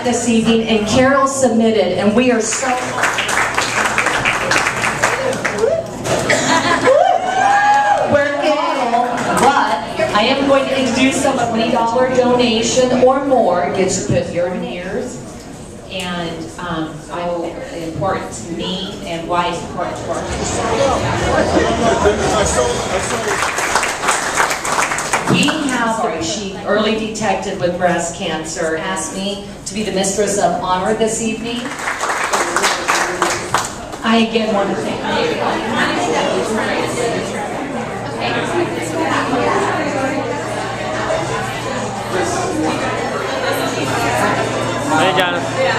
grant this evening, and Carol submitted, and we are so... I am going to introduce someone. $20 donation or more gets you put your ears, and I will important to me and why it's important to our We have she early detected with breast cancer. Asked me to be the mistress of honor this evening. I again want to thank Hey, John.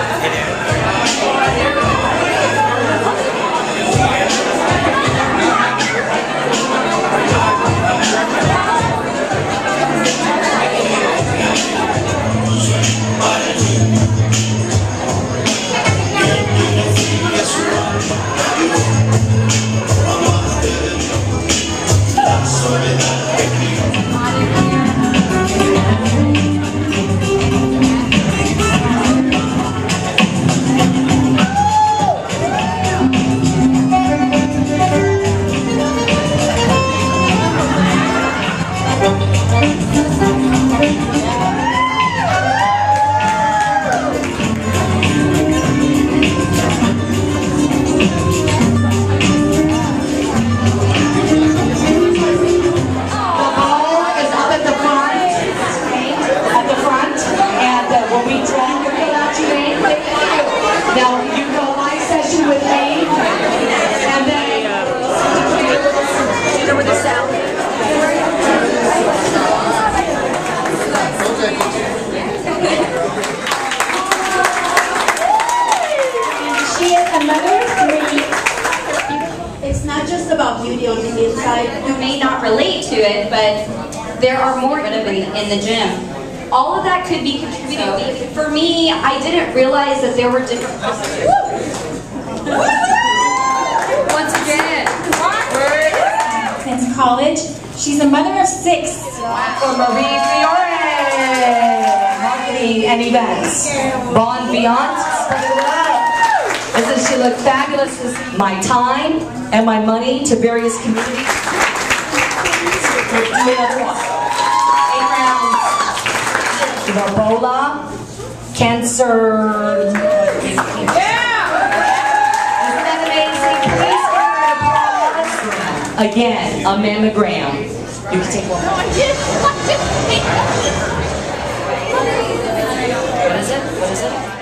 who may not relate to it, but there are more in the gym. All of that could be contributing. For me, I didn't realize that there were different processes. Once again, since college, she's a mother of 6 for Marie Fiore, marketing and events. Bon Beyond, doesn't she look fabulous? My time and my money to various communities. We'll do another one. 8 rounds. Ebola, cancer. Isn't that amazing? Please give her an applause. Again, a mammogram. You can take one more. What is it? What is it?